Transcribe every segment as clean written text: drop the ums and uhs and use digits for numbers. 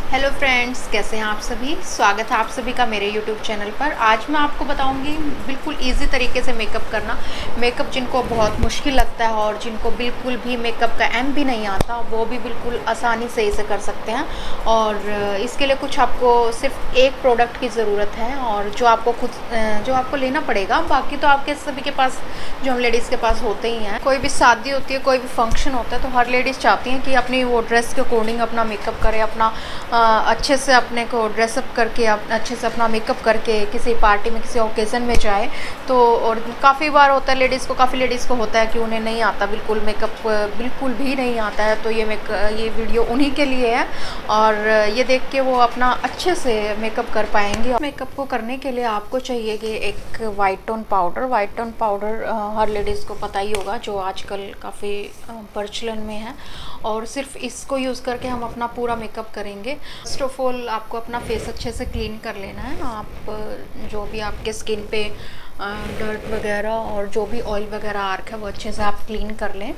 Hello friends, कैसे हैं आप सभी। स्वागत है आप सभी का मेरे यूट्यूब चैनल पर। आज मैं आपको बताऊंगी बिल्कुल इजी तरीके से मेकअप करना। मेकअप जिनको बहुत मुश्किल लगता है और जिनको बिल्कुल भी मेकअप का एम भी नहीं आता, वो भी बिल्कुल आसानी से इसे कर सकते हैं। और इसके लिए कुछ आपको सिर्फ एक प्रोडक्ट की ज़रूरत है और जो आपको लेना पड़ेगा। बाकी तो आपके सभी के पास, जो हम लेडीज़ के पास होते ही हैं। कोई भी शादी होती है, कोई भी फंक्शन होता है, तो हर लेडीज़ चाहती हैं कि अपनी वो ड्रेस के अकॉर्डिंग अपना मेकअप करे, अपना अच्छे से अपने को ड्रेसअप करके, अच्छे से अपना मेकअप करके किसी पार्टी में, किसी ओकेज़न में जाए। तो और काफ़ी बार होता है लेडीज़ को, काफ़ी लेडीज़ को होता है कि उन्हें नहीं आता, बिल्कुल मेकअप बिल्कुल भी नहीं आता है। तो ये वीडियो उन्हीं के लिए है और ये देख के वो अपना अच्छे से मेकअप कर पाएंगे। मेकअप को करने के लिए आपको चाहिए कि एक white tone powder. White tone powder हर लेडीज़ को पता ही होगा, जो आजकल काफ़ी प्रचलन में है। और सिर्फ इसको यूज़ करके हम अपना पूरा मेकअप करेंगे। फर्स्ट ऑफ ऑल आपको अपना फेस अच्छे से क्लीन कर लेना है। आप जो भी आपके स्किन पे डर्ट वगैरह और जो भी ऑयल वगैरह आ रखा है, वो अच्छे से आप क्लीन कर लें।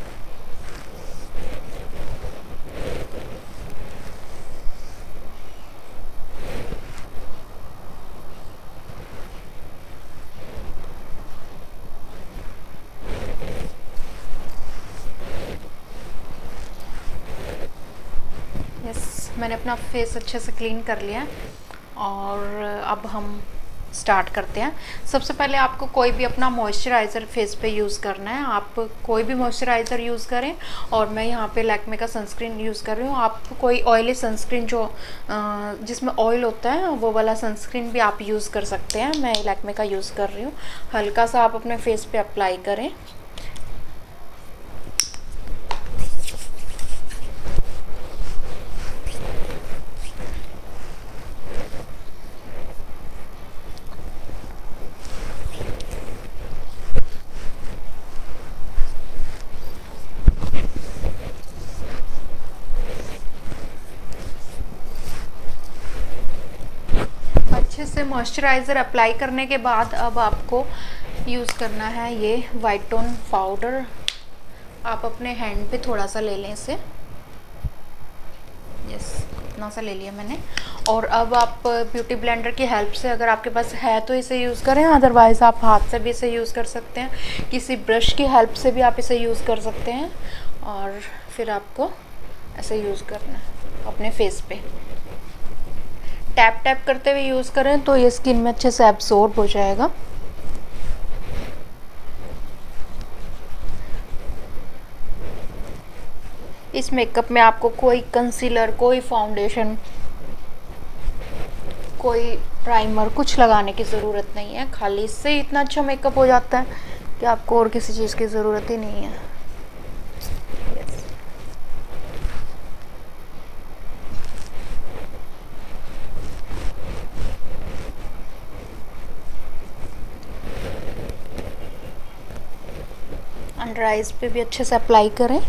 यस, मैंने अपना फेस अच्छे से क्लीन कर लिया है और अब हम स्टार्ट करते हैं। सबसे पहले आपको कोई भी अपना मॉइस्चराइज़र फेस पे यूज़ करना है। आप कोई भी मॉइस्चराइज़र यूज़ करें और मैं यहाँ पे लैक्मे का सनस्क्रीन यूज़ कर रही हूँ। आप कोई ऑयली सनस्क्रीन जो जिसमें ऑयल होता है, वो वाला सनस्क्रीन भी आप यूज़ कर सकते हैं। मैं लैक्मे का यूज़ कर रही हूँ। हल्का सा आप अपने फेस पे अप्लाई करें। अच्छे से मॉइस्चराइज़र अप्लाई करने के बाद अब आपको यूज़ करना है ये वाइट टोन पाउडर। आप अपने हैंड पे थोड़ा सा ले लें इसे। यस, इतना सा ले लिया मैंने। और अब आप ब्यूटी ब्लेंडर की हेल्प से, अगर आपके पास है तो इसे यूज़ करें, अदरवाइज़ आप हाथ से भी इसे यूज़ कर सकते हैं। किसी ब्रश की हेल्प से भी आप इसे यूज़ कर सकते हैं। और फिर आपको ऐसे यूज़ करना है अपने फेस पे। टैप टैप करते हुए यूज़ करें तो ये स्किन में अच्छे से एब्सॉर्ब हो जाएगा। इस मेकअप में आपको कोई कंसीलर, कोई फाउंडेशन, कोई प्राइमर कुछ लगाने की ज़रूरत नहीं है। खाली इससे इतना अच्छा मेकअप हो जाता है कि आपको और किसी चीज़ की ज़रूरत ही नहीं है। अंडर आइज पे भी अच्छे से अप्लाई करें।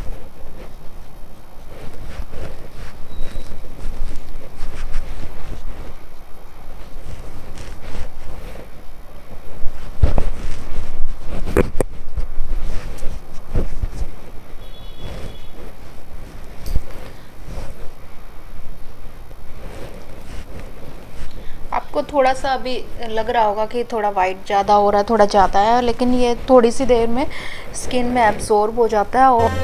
आपको थोड़ा सा अभी लग रहा होगा कि थोड़ा वाइट ज़्यादा हो रहा है, थोड़ा ज़्यादा है, लेकिन ये थोड़ी सी देर में स्किन में एब्जॉर्ब हो जाता है। और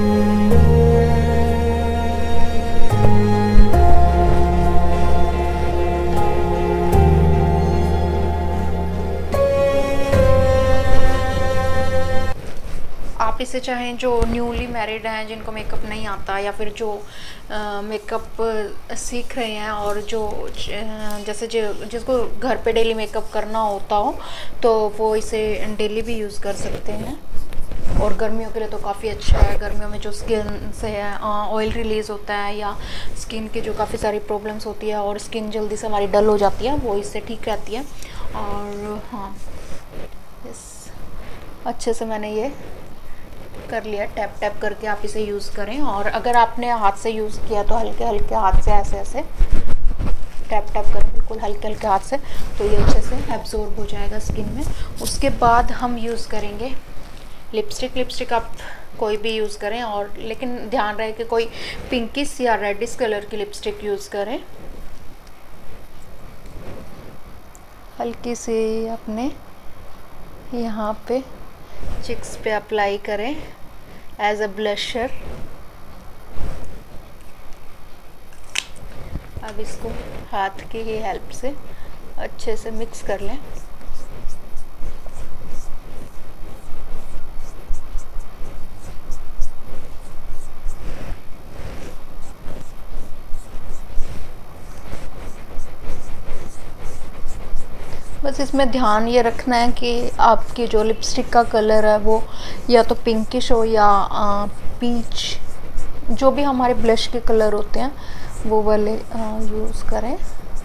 आप इसे चाहें जो न्यूली मैरिड हैं, जिनको मेकअप नहीं आता, या फिर जो मेकअप सीख रहे हैं और जो जैसे जिसको घर पे डेली मेकअप करना होता हो, तो वो इसे डेली भी यूज़ कर सकते हैं। और गर्मियों के लिए तो काफ़ी अच्छा है। गर्मियों में जो स्किन से ऑयल रिलीज़ होता है, या स्किन की जो काफ़ी सारी प्रॉब्लम्स होती है और स्किन जल्दी से हमारी डल हो जाती है, वो इससे ठीक रहती है। और हाँ, इस अच्छे से मैंने ये कर लिया। टैप टैप करके आप इसे यूज़ करें। और अगर आपने हाथ से यूज़ किया तो हल्के हल्के हाथ से ऐसे ऐसे टैप टैप करें, बिल्कुल हल्के हल्के हाथ से, तो ये अच्छे से एब्जॉर्ब हो जाएगा स्किन में। उसके बाद हम यूज़ करेंगे लिपस्टिक। लिपस्टिक आप कोई भी यूज़ करें, और लेकिन ध्यान रहे कि कोई पिंकिश या रेडिश कलर की लिपस्टिक यूज़ करें। हल्की सी अपने यहाँ पे चिक्स पे अप्लाई करें एज अ ब्लशर। अब इसको हाथ की ही हेल्प से अच्छे से मिक्स कर लें। बस इसमें ध्यान ये रखना है कि आपकी जो लिपस्टिक का कलर है वो या तो पिंकिश हो या पीच, जो भी हमारे ब्लश के कलर होते हैं वो वाले यूज़ करें।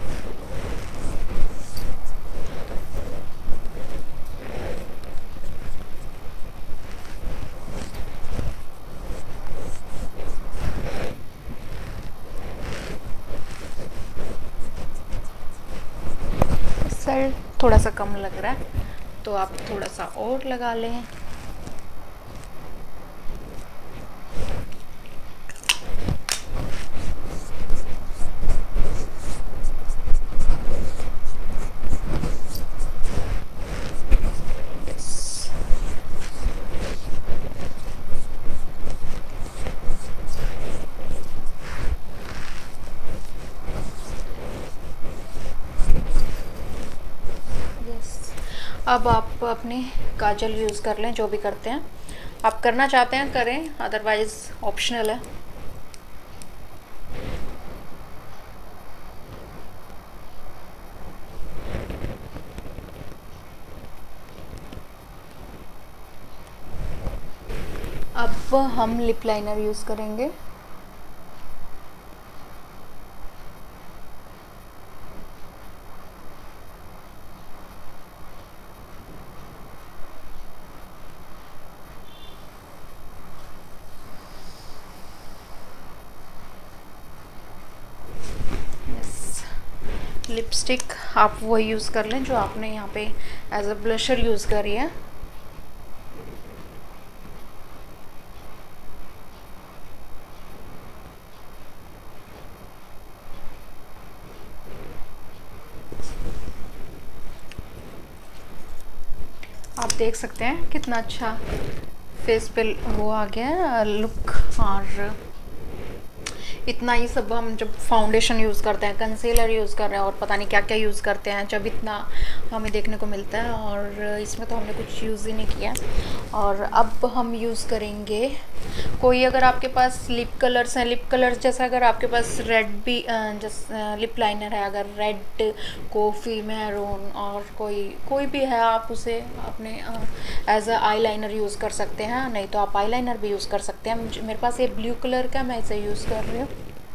सर थोड़ा सा कम लग रहा है तो आप थोड़ा सा और लगा लें। अब आप अपने काजल यूज़ कर लें, जो भी करते हैं आप, करना चाहते हैं करें, अदरवाइज़ ऑप्शनल है। अब हम लिप लाइनर यूज़ करेंगे। लिपस्टिक आप वो यूज़ कर लें जो आपने यहाँ पे एज अ ब्लशर यूज़ करी है। आप देख सकते हैं कितना अच्छा फेस पे वो आ गया है लुक। और इतना ही सब हम जब फाउंडेशन यूज़ करते हैं, कंसीलर यूज़ कर रहे हैं और पता नहीं क्या क्या यूज़ करते हैं, जब इतना हमें देखने को मिलता है, और इसमें तो हमने कुछ यूज़ ही नहीं किया। और अब हम यूज़ करेंगे कोई, अगर आपके पास लिप कलर्स हैं, लिप कलर्स जैसा अगर आपके पास रेड भी जैसे लिप लाइनर है, अगर रेड, कॉफ़ी, मैरून और कोई भी है, आप उसे अपने as a eyeliner use कर सकते हैं। नहीं तो आप आई लाइनर भी यूज़ कर सकते हैं। मेरे पास ये ब्लू कलर का, मैं इसे यूज़ कर रही हूँ।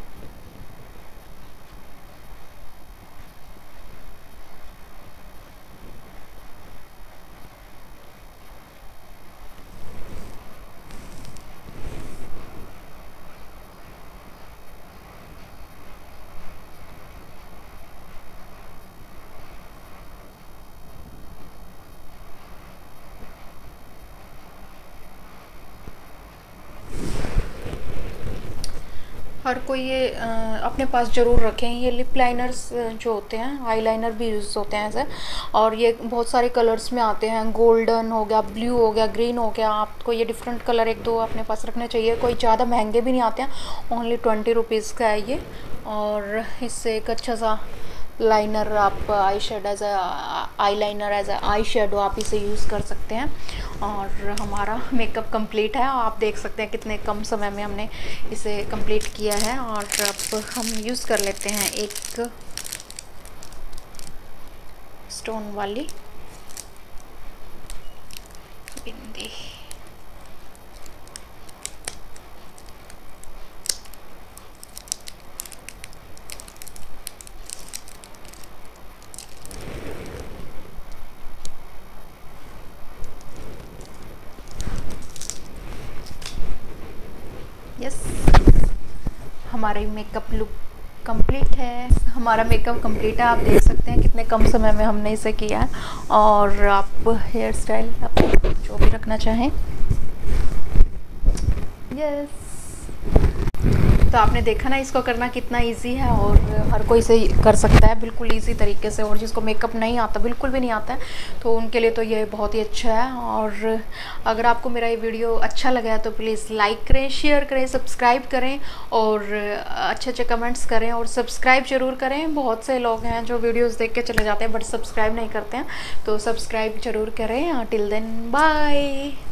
हर कोई ये अपने पास ज़रूर रखें। ये लिप लाइनर्स जो होते हैं, आई लाइनर भी यूज़ होते हैं ऐसे, और ये बहुत सारे कलर्स में आते हैं। गोल्डन हो गया, ब्लू हो गया, ग्रीन हो गया। आपको ये डिफरेंट कलर एक दो अपने पास रखने चाहिए। कोई ज़्यादा महंगे भी नहीं आते हैं, ओनली 20 रुपीज़ का है ये। और इससे एक अच्छा सा लाइनर आप eye shadow as eyeliner as eye shadow आप इसे यूज़ कर सकते हैं। और हमारा मेकअप कंप्लीट है। आप देख सकते हैं कितने कम समय में हमने इसे कंप्लीट किया है। और अब हम यूज़ कर लेते हैं एक स्टोन वाली बिंदी। यस, हमारी मेकअप लुक कंप्लीट है। हमारा मेकअप कंप्लीट है। आप देख सकते हैं कितने कम समय में हमने इसे किया है। और आप हेयर स्टाइल आप जो भी रखना चाहें यस। तो आपने देखा ना इसको करना कितना इजी है और हर कोई से कर सकता है बिल्कुल इजी तरीके से। और जिसको मेकअप नहीं आता, बिल्कुल भी नहीं आता है, तो उनके लिए तो ये बहुत ही अच्छा है। और अगर आपको मेरा ये वीडियो अच्छा लगा है तो प्लीज़ लाइक करें, शेयर करें, सब्सक्राइब करें और अच्छे अच्छे कमेंट्स करें और सब्सक्राइब ज़रूर करें। बहुत से लोग हैं जो वीडियोज़ देख के चले जाते हैं बट सब्सक्राइब नहीं करते हैं, तो सब्सक्राइब ज़रूर करें। Till then bye.